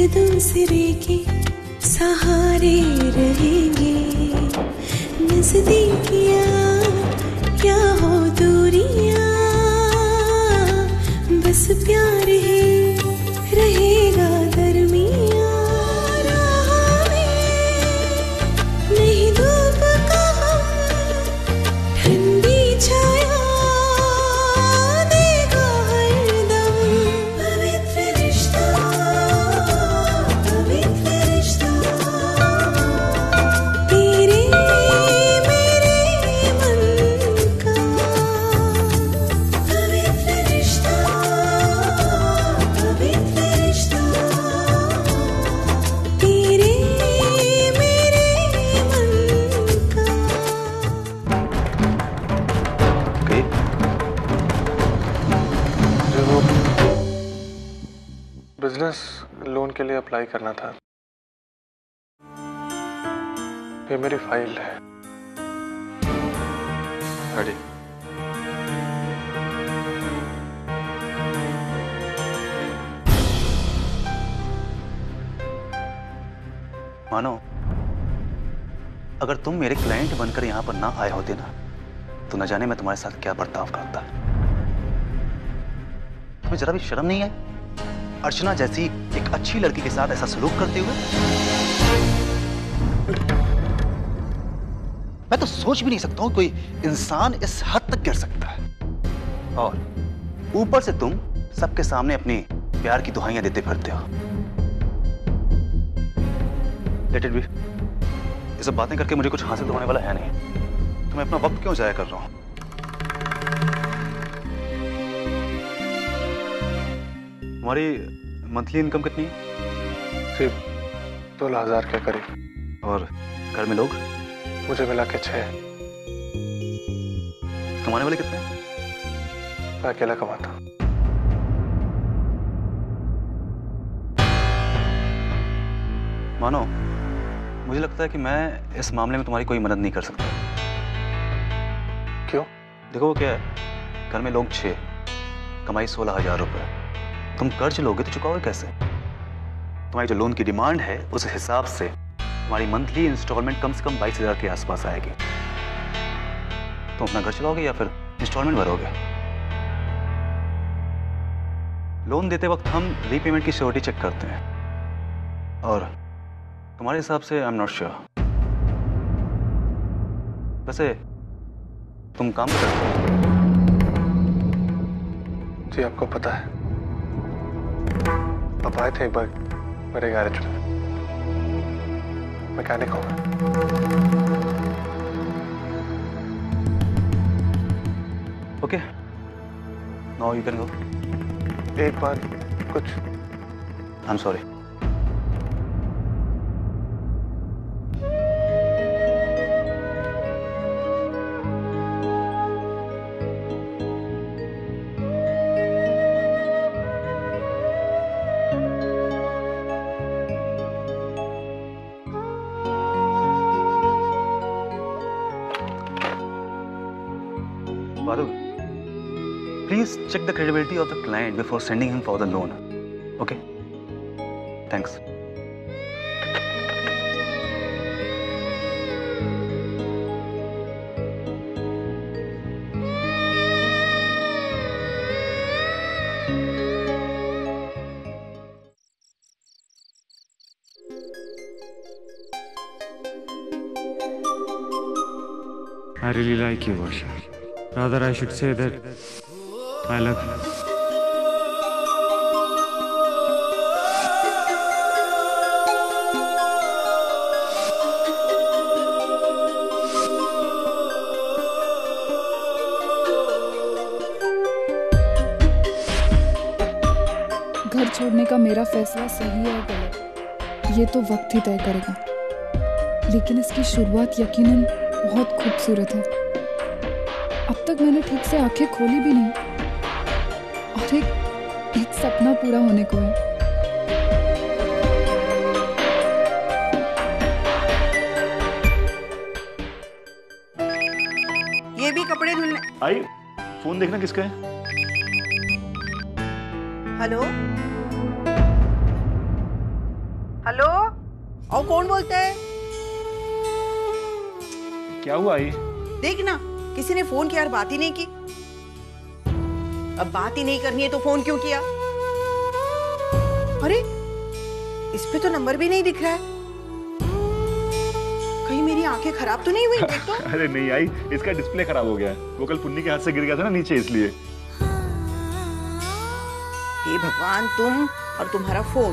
दूसरे के सहारे रहेंगे। नजदीकियां क्या हो दूरियां, बस प्यार ही रहेगा दरमियां। राह में नहीं धूप का ठंडी छाया देगा हरदम। पवित्र रिश्ता, पवित्र रिश्ता, तेरे मेरे मन का। पवित्र रिश्ता, पवित्र रिश्ता, तेरे मेरे मन का। ओके, जो वो बिजनेस लोन के लिए अप्लाई करना था, ये मेरी फाइल है। रेडी। मानो अगर तुम मेरे क्लाइंट बनकर यहां पर ना आए होते ना, तो न जाने मैं तुम्हारे साथ क्या बर्ताव करता। तुम्हें जरा भी शर्म नहीं आई अर्चना जैसी एक अच्छी लड़की के साथ ऐसा सलूक करते हुए? मैं तो सोच भी नहीं सकता हूं कोई इंसान इस हद तक गिर सकता है। और ऊपर से तुम सबके सामने अपनी प्यार की दुहाइयां देते फिरते हो। Let it be. ये सब बातें करके मुझे कुछ हासिल तो होने वाला है नहीं, तो मैं अपना वक्त क्यों जाया कर रहा हूं? तुम्हारी मंथली इनकम कितनी है? सिर्फ 16,000 के करीब। और घर में लोग? मुझे मिला के 6। कमाने वाले कितने हैं? मैं अकेला कमाता हूं। मानो मुझे लगता है कि मैं इस मामले में तुम्हारी कोई मदद नहीं कर सकता। क्यों? देखो वो क्या है, घर में लोग 6, कमाई 16,000 रुपए। तुम कर्ज लोगे तो चुकाओगे कैसे? तुम्हारी जो लोन की डिमांड है उस हिसाब से तुम्हारी मंथली इंस्टॉलमेंट कम से कम 22,000 के आसपास आएगी। तुम अपना घर चलाओगे या फिर इंस्टॉलमेंट भरोगे? लोन देते वक्त हम रीपेमेंट की श्योरिटी चेक करते हैं, और तुम्हारे हिसाब से आई एम नॉट श्योर। वैसे तुम काम करते हो? जी आपको पता है, आप आए थे एक बार मेरे गैरेज में। मैकेनिक हूँ मैं। Okay, now you can go. एक बार कुछ I am sorry. Varun, please check the credibility of the client before sending him for the loan. Okay? Thanks. I really like you, Varsha. Rather, I should say that I love you. घर छोड़ने का मेरा फैसला सही है गलत, ये तो वक्त ही तय करेगा। लेकिन इसकी शुरुआत यकीनन बहुत खूबसूरत है। अब तक मैंने ठीक से आंखें खोली भी नहीं, और एक सपना पूरा होने को है। ये भी कपड़े धुलने। आई फोन देखना किसका है? हेलो, हेलो, और कौन बोलता है? क्या हुआ आई? देख ना, किसी ने फोन किया और बात ही नहीं की। अब बात ही नहीं करनी है तो फोन क्यों किया? अरे, इस पे तो नंबर भी नहीं दिख रहा है। कहीं मेरी आंखें खराब तो नहीं हुई? देख तो। अरे नहीं आई, इसका डिस्प्ले खराब हो गया है। वो कल पुन्नी के हाथ से गिर गया था ना नीचे, इसलिए। हे भगवान, तुम और तुम्हारा फोन।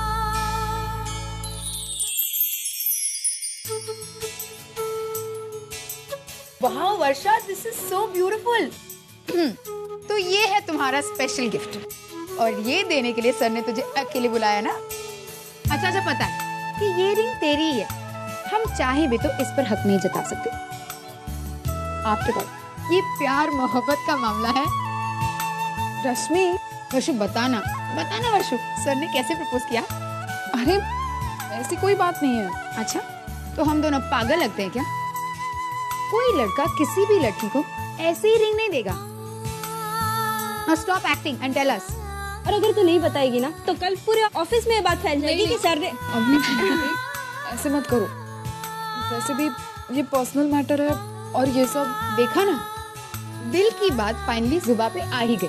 वाह Varsha, this is so beautiful. तो ये है तुम्हारा स्पेशल गिफ्ट, और ये देने के लिए सर ने तुझे अकेले बुलाया ना? अच्छा अच्छा, पता है कि ये रिंग तेरी ही है। हम चाहे भी तो इस पर हक नहीं जता सकते। आफ्टर ऑल ये प्यार मोहब्बत का मामला है। रश्मि, वर्षु बताना वर्षु, सर ने कैसे प्रपोज किया? अरे ऐसी कोई बात नहीं है। अच्छा, तो हम दोनों पागल लगते हैं क्या? कोई लड़का किसी भी लड़की को ऐसे ही रिंग नहीं देगा। Now stop acting and tell us. और अगर तू नहीं बताएगी ना तो कल पूरे ऑफिस में ये बात फैल जाएगी कि सर ने। अभी ऐसे मत करो, वैसे भी ये पर्सनल मैटर है और ये सब। देखा ना, दिल की बात फाइनली जुबान पे आ ही गई।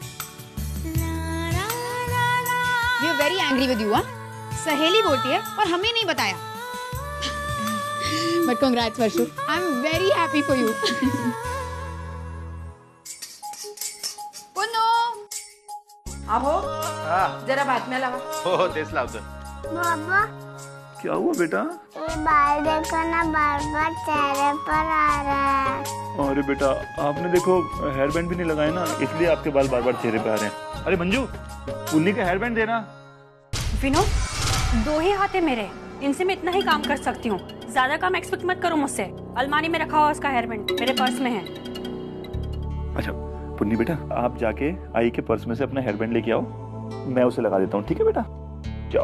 We are very angry with you, सहेली बोलती है और हमें नहीं बताया। But congrats वर्षु, I'm very happy for you. Punnu, आहो, जरा बात में लावा। हो देश लाओ। बाबा, क्या हुआ बेटा? ये बाल देखो ना, बार बार चेहरे पर आ रहा है। अरे बेटा, आपने देखो हेयर बैंड भी नहीं लगाया ना, इसलिए आपके बाल बार बार चेहरे पे आ रहे हैं। अरे मंजू, पुन्नी का हेयर बैंड देना। विनोद, 2 ही हाथ है मेरे, इनसे मैं इतना ही काम कर सकती हूँ। ज्यादा काम एक्सपेक्ट मत करो मुझसे। अलमारी में रखा हुआ उसका हेयर बैंड मेरे पर्स में है। अच्छा पुन्नी बेटा, आप जाके आई के पर्स में से अपना हेयर बैंड लेके आओ, मैं उसे लगा देता हूँ, ठीक है बेटा? जाओ।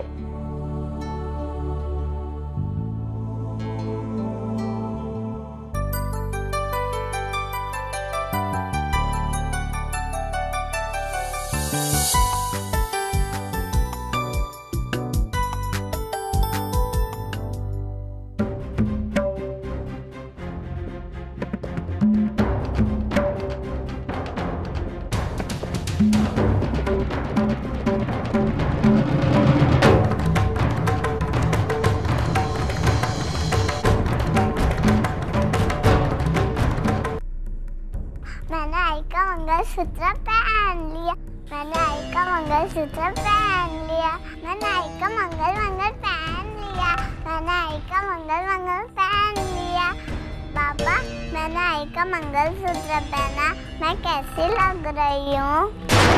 मैंने आई का मंगलसूत्र पहन लिया, मैंने आई का मंगलसूत्र पहन लिया, मैंने आई का मंगल पहन लिया, मैंने आई का मंगल पहन लिया। पापा, मैंने आई का मंगलसूत्र पहना, मैं कैसी लग रही हूँ?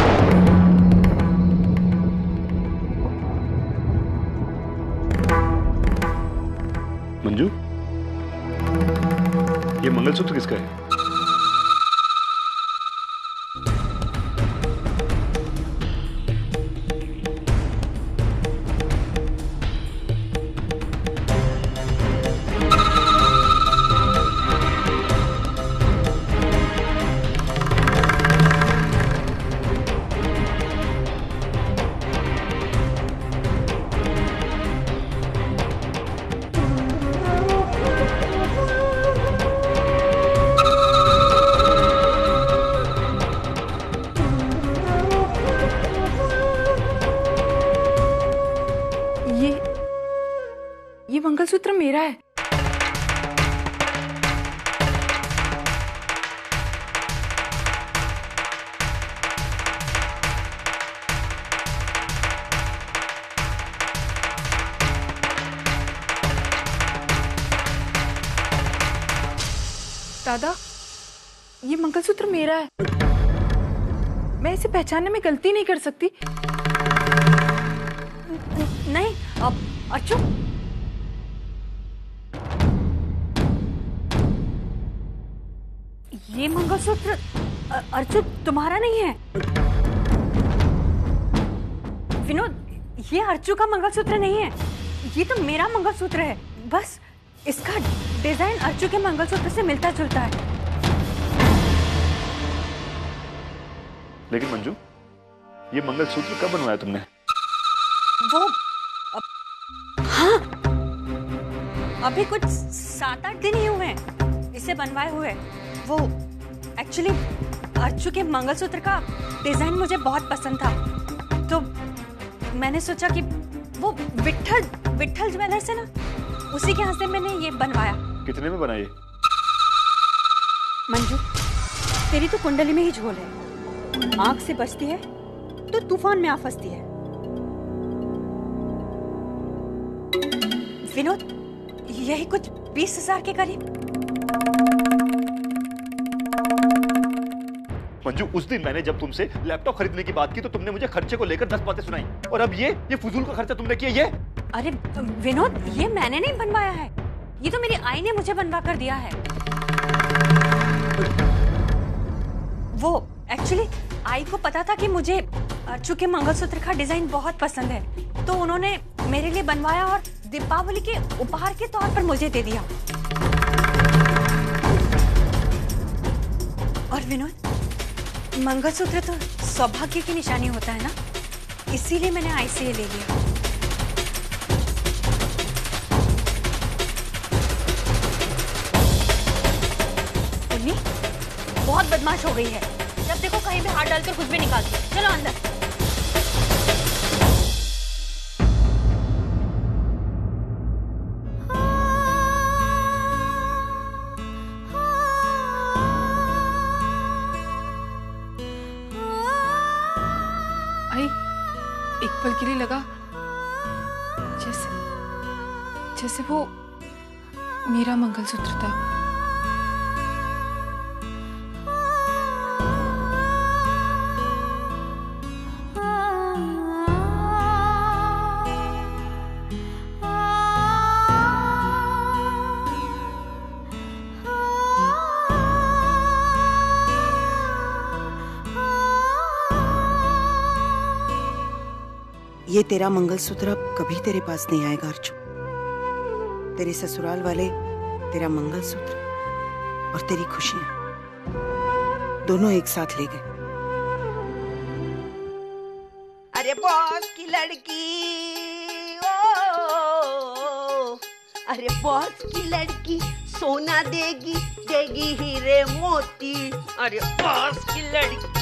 मंजू, ये मंगलसूत्र किसका है? ये मंगलसूत्र मेरा है। दादा, ये मंगलसूत्र मेरा है। मैं इसे पहचानने में गलती नहीं कर सकती। नहीं, अब अर्चु, ये मंगलसूत्र अर्चु तुम्हारा नहीं है। विनोद, ये अर्चु का मंगलसूत्र नहीं है, ये तो मेरा मंगलसूत्र है। बस इसका डिजाइन अर्चु के मंगलसूत्र से मिलता जुलता है। लेकिन मंजू, ये मंगलसूत्र कब बनवाया तुमने? वो हाँ, अभी कुछ 7-8 दिन ही हुए हैं इसे बनवाए हुए। वो एक्चुअली अर्चू के मंगलसूत्र का डिजाइन मुझे बहुत पसंद था, तो मैंने सोचा कि वो विट्ठल ज्वेलर्स है ना, उसी के यहाँ से मैंने ये बनवाया। कितने में बनाए? मंजू, तेरी तो कुंडली में ही झोल है। आंख से बचती है तो तूफान में आ फंसती है। विनोद, यही कुछ 20,000 के करीब। मंजू, उस दिन मैंने जब तुमसे लैपटॉप खरीदने की बात की तो तुमने मुझे खर्चे को लेकर 10 बातें सुनाई, और अब ये फुजूल का खर्चा तुमने किया। ये अरे विनोद, ये मैंने नहीं बनवाया है, ये तो मेरी आई ने मुझे बनवा कर दिया है। वो एक्चुअली आई को पता था कि मुझे अर्चू के मंगलसूत्र का डिजाइन बहुत पसंद है, तो उन्होंने मेरे लिए बनवाया और दीपावली के उपहार के तौर पर मुझे दे दिया। और विनोद, मंगलसूत्र तो सौभाग्य की निशानी होता है ना, इसीलिए मैंने आई से ये ले लिया। उन्नी, बहुत बदमाश हो गई है, जब देखो कहीं भी हाथ डालकर कुछ भी निकालती है। चलो अंदर। एक पल के लिए लगा जैसे वो मेरा मंगलसूत्र था। ये तेरा मंगलसूत्र अब कभी तेरे पास नहीं आएगा अर्चू। तेरे ससुराल वाले तेरा मंगलसूत्र और तेरी खुशियां दोनों एक साथ ले गए। अरे बॉस की लड़की, ओ अरे बॉस की लड़की सोना देगी देगी हीरे मोती। अरे बॉस की लड़की।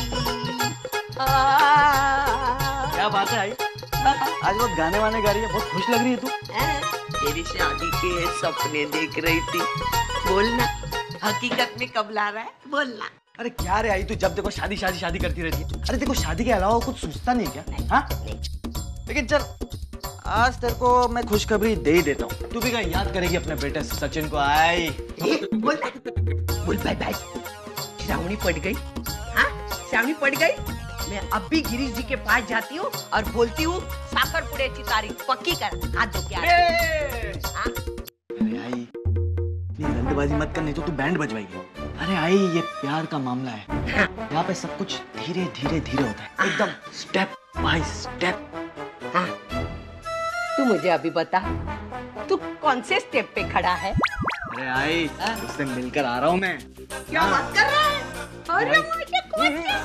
क्या बात है आई, आज बहुत गाने वाने गा रही है, बहुत खुश लग रही है तू। तेरी शादी के सपने देख रही थी। बोलना, हकीकत में कब ला रहा है, बोलना। अरे क्या रे आई, तू जब देखो शादी शादी शादी करती रहती है। अरे देखो शादी के अलावा कुछ सोचता नहीं क्या? हाँ, लेकिन चल आज तेरे को मैं खुशखबरी दे ही देता हूँ। तू भी क्या याद करेगी अपने बेटे सचिन को? आई बोल बाय बाय। श्रावणी पड़ गई। हाँ, श्रावणी पड़ गई। मैं अब भी गिरीश जी के पास जाती हूँ और बोलती हूँ साकर पुड़े की तारीख पक्की कर, हाथ धो के आ। अरे आई, इतनी जल्दबाजी मत कर, नहीं तो तू बैंड बजवाएगी। अरे आई, ये प्यार का मामला है। यहाँ पे सब कुछ धीरे धीरे धीरे होता है, एकदम स्टेप बाय स्टेप। हाँ, तू मुझे अभी बता, तू कौन से स्टेप पे खड़ा है? अरे आई, उससे मिलकर आ रहा हूँ मैं। क्या बात कर रहा है? अरे मुझे कौन से?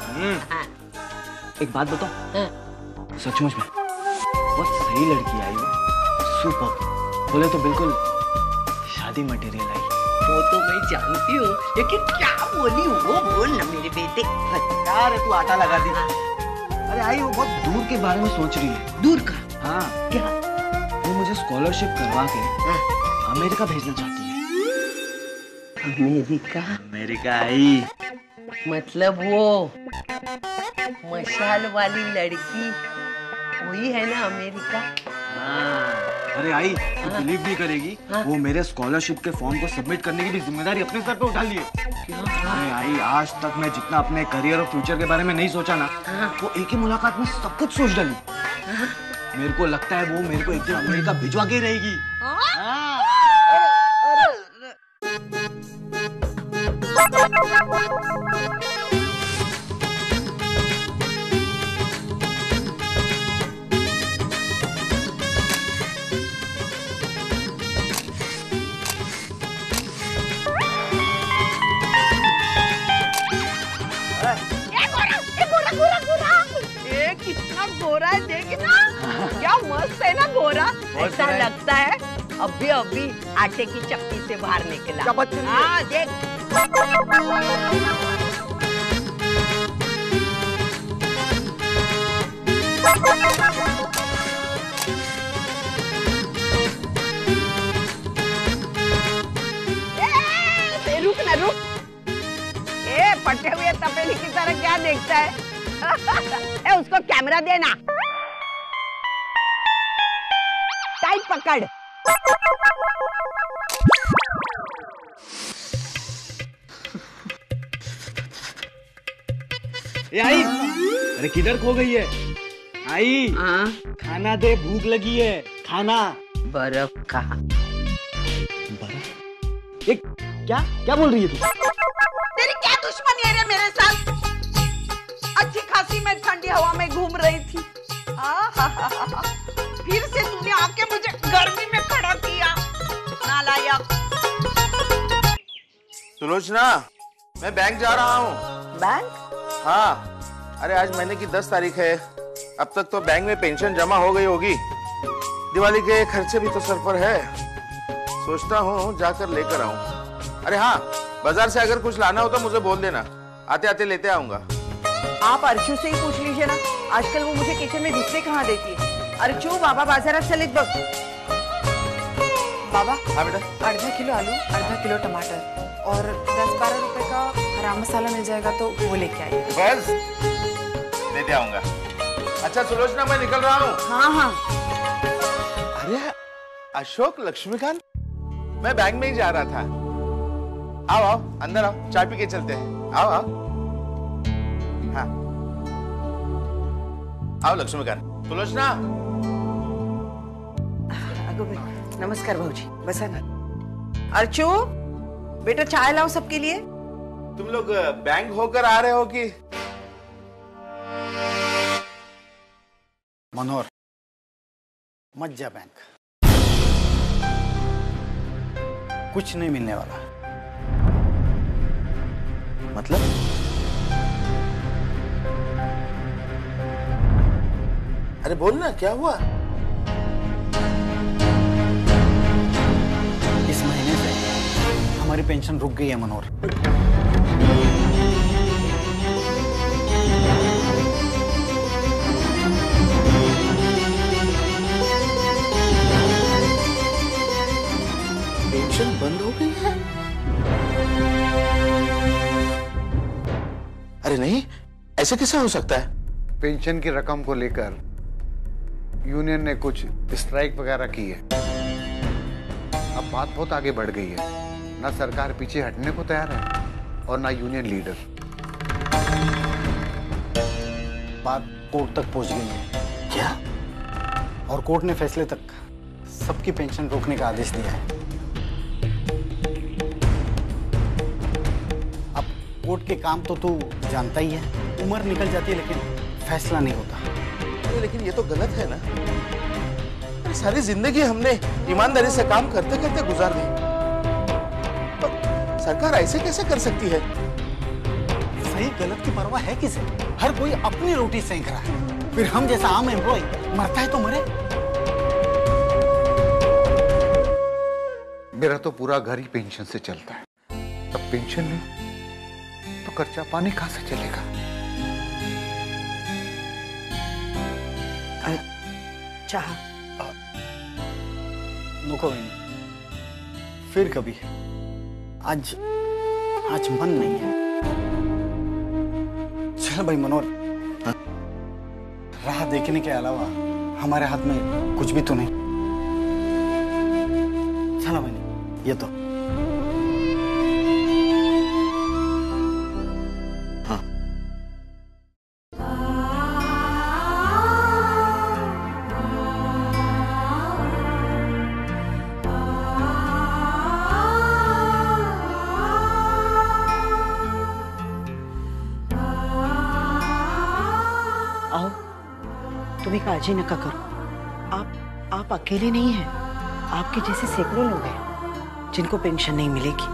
एक बात बताओ, सचमुच में बहुत सही लड़की आई वो, सुपर। बोले तो बिल्कुल शादी मटेरियल आई। वो तो मैं जानती हूँ, लेकिन क्या बोली वो बोल ना मेरे बेटे। क्या रे तू आटा लगा दी। अरे आई, वो बहुत दूर के बारे में सोच रही है। दूर का? हाँ। क्या? वो मुझे स्कॉलरशिप करवा के अमेरिका भेजना चाहती है। अमेरिका? अमेरिका आई मतलब वो मशाल वाली लड़की वही है ना अमेरिका? अरे आई, तू बिलीव नहीं करेगी, वो मेरे स्कॉलरशिप के फॉर्म को सबमिट करने की भी जिम्मेदारी अपने सर पे उठा ली है। अरे आई, आज तक मैं जितना अपने करियर और फ्यूचर के बारे में नहीं सोचा ना, वो एक ही मुलाकात में सब कुछ सोच डाली। मेरे को लगता है वो मेरे को एक दिन अमेरिका भिजवा के रहेगी। कितना गोरा है, देख ना क्या मस्त है ना गोरा, ऐसा लगता है अभी अभी आटे की चक्की से बाहर निकला। हाँ देख। रुक ना रुक, फटे हुए तपेली की तरह क्या देखता है? उसको कैमरा देना, टाइट पकड़। आई, अरे किधर खो गई है? आई, खाना दे, भूख लगी है, खाना। बर्फ का। बर्फ? ये क्या क्या बोल रही है तू? तेरी क्या दुश्मनी है रे मेरे साथ? अच्छी खासी मैं ठंडी हवा में घूम रही थी, फिर से तूने आके मुझे गर्मी में खड़ा किया, नालायक। सुलोचना, मैं बैंक जा रहा हूँ। बैंक? हाँ, अरे आज महीने की 10 तारीख है। अब तक तो बैंक में पेंशन जमा हो गई होगी। दिवाली के खर्चे भी तो सर पर है। सोचता हूँ जाकर लेकर आऊँ। अरे हाँ, बाजार से अगर कुछ लाना हो तो मुझे बोल देना, आते आते लेते आऊंगा। आप अर्चू से ही पूछ लीजिए ना, आजकल वो मुझे किचन में घुसने कहाँ देती है। अर्चू, बाबा बाजारात चलित बघ। बाबा, हाँ बेटा। आधा किलो आलू, आधा किलो टमाटर और 10-12 रुपए का हरा मसाला मिल जाएगा तो वो लेके आइए। बस लेते आऊंगा। अच्छा सुलोचना, मैं निकल रहा हूँ। हाँ हाँ। अरे अशोक, लक्ष्मीकांत, मैं बैंक में ही जा रहा था। आओ आओ, अंदर आओ, चाय पी के चलते हैं। आओ आओ। हाँ आओ लक्ष्मीकांत। सुलोचना। नमस्कार भाऊजी, बसा ना। अर्चू, बेटा चाय लाओ सबके लिए। तुम लोग बैंक होकर आ रहे हो कि? मनोहर, मत जा बैंक, कुछ नहीं मिलने वाला। मतलब? अरे बोल ना, क्या हुआ? इस महीने से हमारी पेंशन रुक गई है मनोहर। पेंशन बंद हो गई है? अरे नहीं, ऐसे कैसे हो सकता है? पेंशन की रकम को लेकर यूनियन ने कुछ स्ट्राइक वगैरह की है। अब बात बहुत आगे बढ़ गई है। ना सरकार पीछे हटने को तैयार है और ना यूनियन लीडर। बात कोर्ट तक पहुंच गई है। क्या? और कोर्ट ने फैसले तक सबकी पेंशन रोकने का आदेश दिया है। अब कोर्ट के काम तो तू जानता ही है, उम्र निकल जाती है लेकिन फैसला नहीं होता। लेकिन ये तो गलत है ना। अरे सारी जिंदगी हमने ईमानदारी से काम करते करते गुजार दी, तो सरकार ऐसे कैसे कर सकती है? सही गलत की परवाह है किसे? हर कोई अपनी रोटी सेंक रहा है, फिर हम जैसा आम एम्प्लॉय मरता है तो मरे। मेरा तो पूरा घर ही पेंशन से चलता है। अब पेंशन नहीं तो खर्चा पानी कहां से चलेगा? चाह नको नहीं, फिर कभी। आज मन नहीं है। चल भाई मनोहर, राह देखने के अलावा हमारे हाथ में कुछ भी तो नहीं। चला भाई, ये तो तुम्हें काळजी नका करो। आप अकेले नहीं हैं। आपके जैसे सैकड़ों लोग हैं जिनको पेंशन नहीं मिलेगी।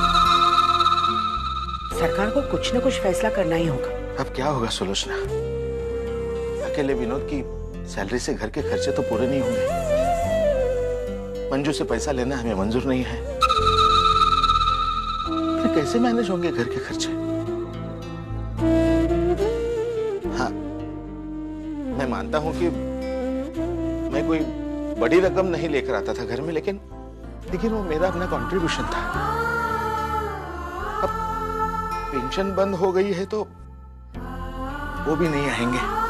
सरकार को कुछ न कुछ फैसला करना ही होगा। अब क्या होगा सुलोचना? अकेले विनोद की सैलरी से घर के खर्चे तो पूरे नहीं होंगे। मंजू से पैसा लेना हमें मंजूर नहीं है। फिर कैसे मैनेज होंगे घर के खर्चे? हाँ, मैं मानता हूं कि मैं कोई बड़ी रकम नहीं लेकर आता था घर में, लेकिन वो मेरा अपना कंट्रीब्यूशन था। अब पेंशन बंद हो गई है तो वो भी नहीं आएंगे।